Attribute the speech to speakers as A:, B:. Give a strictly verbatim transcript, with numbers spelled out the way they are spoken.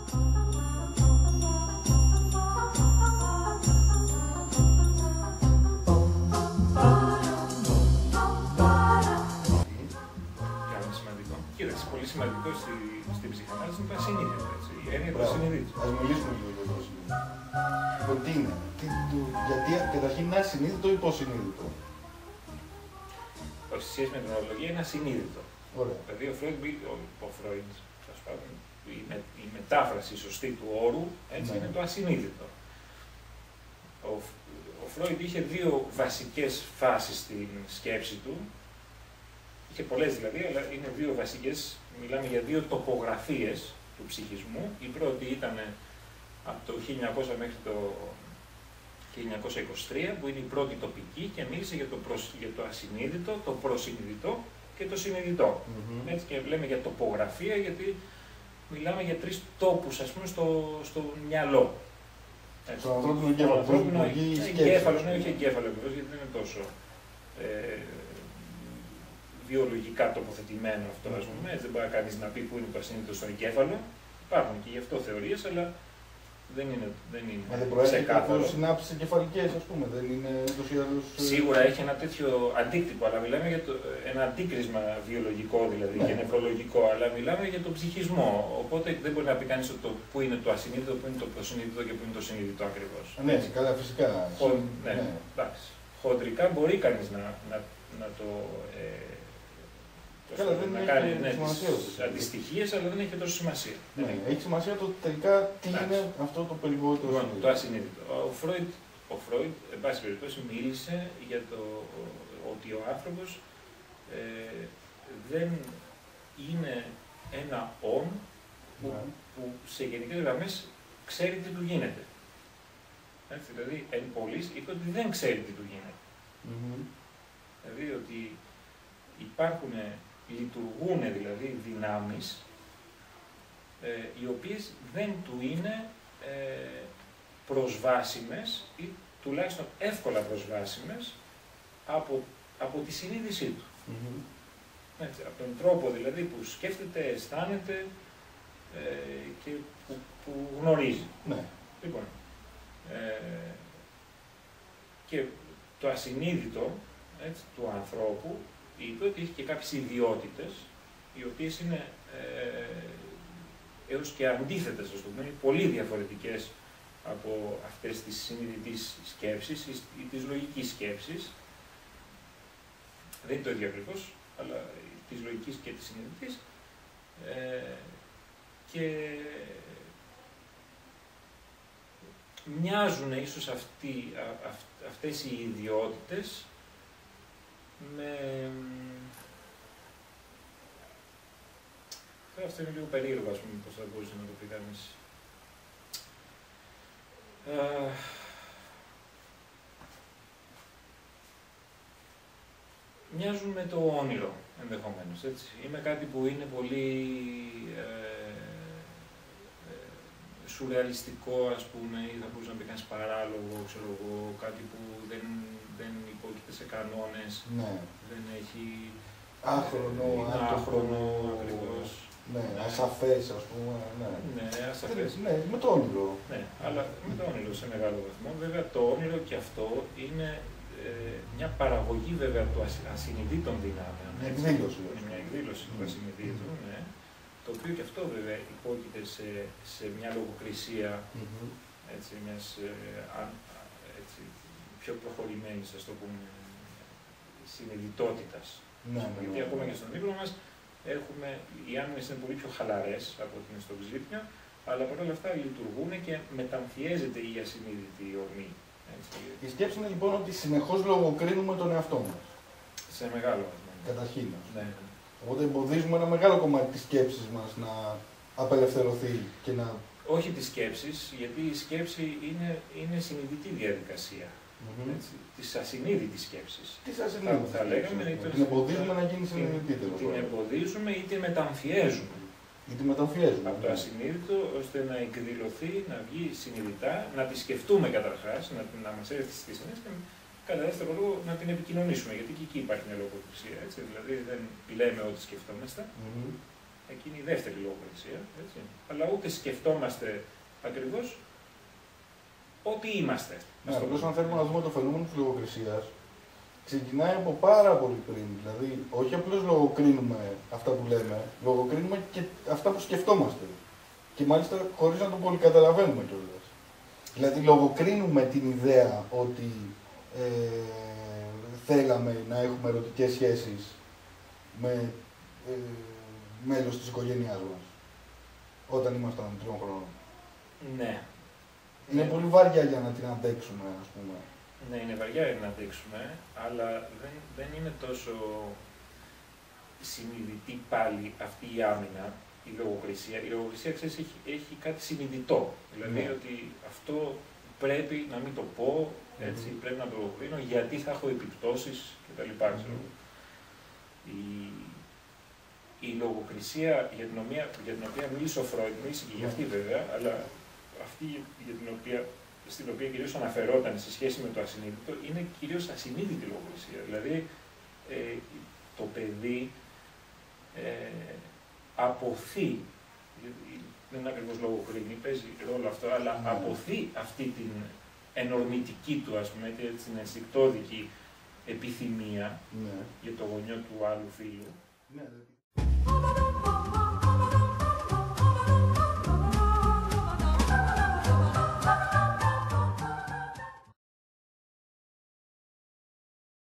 A: Πολύ σημαντικό στη, στην ψυχανάλυση είναι το ασυνείδητο. Έτσι. Η έννοια του ασυνείδητου.
B: Ας μιλήσουμε λίγο για το ασυνείδητο. Λοιπόν, τι είναι, τι, το, γιατί καταρχήν είναι ασυνείδητο ή υποσυνείδητο.
A: Σε σχέση με την ορολογία είναι ασυνείδητο.
B: Ωραία.
A: Δηλαδή ο Φρόιντ, ο, ο Φρόιντ η, με, η μετάφραση σωστή του όρου έτσι, ναι. είναι το ασυνείδητο. Ο, ο Φρόιντ είχε δύο βασικές φάσεις στην σκέψη του. Είχε πολλές δηλαδή, αλλά είναι δύο βασικές. Μιλάμε για δύο τοπογραφίες του ψυχισμού. Η πρώτη ήταν από το χίλια εννιακόσια μέχρι το χίλια εννιακόσια είκοσι τρία, που είναι η πρώτη τοπική και μίλησε για το, προσ... για το ασυνείδητο, το προσυνειδητό και το συνειδητό. Mm-hmm. Έτσι και λέμε για τοπογραφία, γιατί μιλάμε για τρεις τόπους, ας πούμε, στο, στο μυαλό.
B: Στο ανθρώπινο εγκέφαλο.
A: Στο ανθρώπινο εγκέφαλο, ναι, όχι εγκέφαλο ακριβώς, γιατί δεν είναι τόσο ε, βιολογικά τοποθετημένο αυτό, ας πούμε. Έτσι δεν μπορεί κανείς να πει που είναι το ασυνείδητο στο εγκέφαλο. Υπάρχουν και γι' αυτό θεωρίες, αλλά δεν είναι, δεν είναι
B: Μα δεν προέρχεται από
A: ξεκάθαρο.
B: συνάψεις εγκεφαλικές, ας πούμε, δεν είναι ούτως ή άλλως...
A: Σίγουρα έχει ένα τέτοιο αντίκτυπο, αλλά μιλάμε για το, ένα αντίκρισμα βιολογικό δηλαδή, ναι. και νευρολογικό, αλλά μιλάμε για τον ψυχισμό. Οπότε δεν μπορεί να πει κανείς το, που είναι το ασυνείδητο, που είναι το προσυνείδητο και που είναι το συνείδητο ακριβώς.
B: Ναι, έτσι, καλά, φυσικά.
A: Χο, ναι, ναι. Εντάξει. Χοντρικά μπορεί κανείς να, να, να το... Ε,
B: Καλά, δεν
A: να
B: έχει
A: κάνει ναι,
B: σημασία.
A: Αντιστοιχίες, αλλά δεν έχει τόσο σημασία.
B: Ναι, έχει σημασία το τελικά τι Άς. είναι αυτό το περιβόητο
A: λοιπόν, το ασυνείδητο. Ο Φρόιντ, ο Φρόιντ, εν πάση περιπτώσει, μίλησε για το ότι ο άνθρωπος ε, δεν είναι ένα «ον» που, ναι. που σε γενικές γραμμές ξέρει τι του γίνεται. Έτσι, δηλαδή, εν πολλοίς είπε ότι δεν ξέρει τι του γίνεται. Mm-hmm. Δηλαδή, ότι υπάρχουν, λειτουργούν δηλαδή δυνάμεις ε, οι οποίες δεν του είναι ε, προσβάσιμες ή τουλάχιστον εύκολα προσβάσιμες από, από τη συνείδησή του. Mm-hmm. Έτσι, από τον τρόπο δηλαδή που σκέφτεται, αισθάνεται ε, και που, που γνωρίζει.
B: Ναι.
A: Λοιπόν, ε, και το ασυνείδητο έτσι, του ανθρώπου είπε ότι έχει και κάποιες ιδιότητες, οι οποίες είναι ε, έως και αντίθετες, ας το πούμε, πολύ διαφορετικές από αυτές της συνειδητής σκέψης ή της λογικής σκέψης. Δεν είναι το ίδιο ακριβώς, αλλά της λογικής και της συνειδητής. Ε, και μοιάζουν ίσως αυτοί, α, αυ, αυτές οι ιδιότητες με... Αυτό είναι λίγο περίεργο, ας πούμε, πώς θα μπορούσε να το πει κανείς. Ε, μοιάζουν με το όνειρο, ενδεχομένως, έτσι. Είμαι κάτι που είναι πολύ ε, ε, σουρεαλιστικό, ας πούμε, ή θα μπορούσε να πει κανείς παράλογο, ξέρω εγώ, κάτι που δεν, δεν υπόκειται σε κανόνες,
B: ναι.
A: δεν έχει...
B: Άχρονο,
A: ε, άχρονο, ακριβώς.
B: Ναι, ασαφές, ας πούμε. Ναι,
A: ναι ασαφές.
B: Ναι, με το όνειρο.
A: Ναι, αλλά με το όνειρο σε μεγάλο βαθμό. Βέβαια, το όνειρο και αυτό είναι ε, μια παραγωγή βέβαια του ασυνειδήτων δυνάμεων.
B: Μια εκδήλωση.
A: Είναι μια εκδήλωση mm. του ασυνειδήτου, mm. ναι. Το οποίο και αυτό βέβαια υπόκειται σε, σε μια λογοκρισία mm-hmm. έτσι, μιας ε, έτσι, πιο προχωρημένης, ας το πούμε, συνειδητότητας.
B: Ναι, ναι,
A: γιατί
B: ναι,
A: ακόμα
B: ναι.
A: και στον ύπνο μας έχουμε, οι άμυνες είναι πολύ πιο χαλαρές από ότι είναι στο ξύπνιο, αλλά παρόλα αυτά λειτουργούν και μεταμφιέζεται η ασυνείδητη ορμή. Έτσι.
B: Η σκέψη είναι λοιπόν ότι συνεχώς λογοκρίνουμε τον εαυτό μας.
A: Σε μεγάλο βαθμό.
B: Καταρχήν.
A: Ναι.
B: Οπότε εμποδίζουμε ένα μεγάλο κομμάτι της σκέψης μας να απελευθερωθεί και να...
A: Όχι της σκέψης, γιατί η σκέψη είναι, είναι συνειδητή διαδικασία. Mm-hmm. Έτσι, της ασυνείδητης σκέψης.
B: Της ασυνείδητης
A: θα, θα λέγαμε,
B: σκέψης. Την εμποδίζουμε να γίνει συνειδητή.
A: Την, την εμποδίζουμε ή την μεταμφιέζουμε.
B: Ή την μεταμφιέζουμε.
A: Από το ασυνείδητο ώστε να εκδηλωθεί, να βγει συνειδητά, να τη σκεφτούμε καταρχάς, να, να μας έρθει στις συνέσεις και κατά δεύτερο λόγο να την επικοινωνήσουμε. Γιατί και εκεί υπάρχει μια λογοκρισία. Έτσι, δηλαδή δεν λέμε ό,τι σκεφτόμαστε. Mm-hmm. εκείνη η δεύτερη λογοκρισία, έτσι. Αλλά ούτε σκεφτόμαστε ακριβώς ότι είμαστε.
B: Ναι, απλώς αν θέλουμε να δούμε το φαινόμενο της λογοκρισίας, ξεκινάει από πάρα πολύ πριν. Δηλαδή, όχι απλώς λογοκρίνουμε αυτά που λέμε, λογοκρίνουμε και αυτά που σκεφτόμαστε. Και μάλιστα χωρίς να το πολύ καταλαβαίνουμε κιόλας. Δηλαδή, λογοκρίνουμε την ιδέα ότι ε, θέλαμε να έχουμε ερωτικές σχέσεις με ε, μέλος της οικογένειάς μας, όταν ήμασταν τριών χρόνων.
A: Ναι.
B: Είναι
A: ναι.
B: πολύ βαριά για να την αντέξουμε, ας πούμε.
A: Ναι, είναι βαριά για να αντέξουμε, αλλά δεν, δεν είναι τόσο συνειδητή πάλι αυτή η άμυνα, η λογοκρισία. Η λογοκρισία, ξέρεις, έχει, έχει κάτι συνειδητό. Δηλαδή
B: Ναι.
A: ότι αυτό πρέπει να μην το πω, έτσι, mm. πρέπει να το λογοκρίνω, γιατί θα έχω επιπτώσεις κτλ. Mm. Η, η λογοκρισία για την οποία, για την οποία μίλησε ο Φρόιντ, μίλησε και για αυτή βέβαια, αλλά αυτή για την οποία, στην οποία κυρίως αναφερόταν σε σχέση με το ασυνείδητο, είναι κυρίως ασυνείδητη λογοκρισία. Δηλαδή, ε, το παιδί ε, αποθεί, δεν είναι ακριβώς λογοκρίνη, παίζει ρόλο αυτό, αλλά mm. αποθεί αυτή την ενορμητική του, ας πούμε, την ενστικτώδικη επιθυμία mm. για το γονιό του άλλου φίλου.
B: Mm.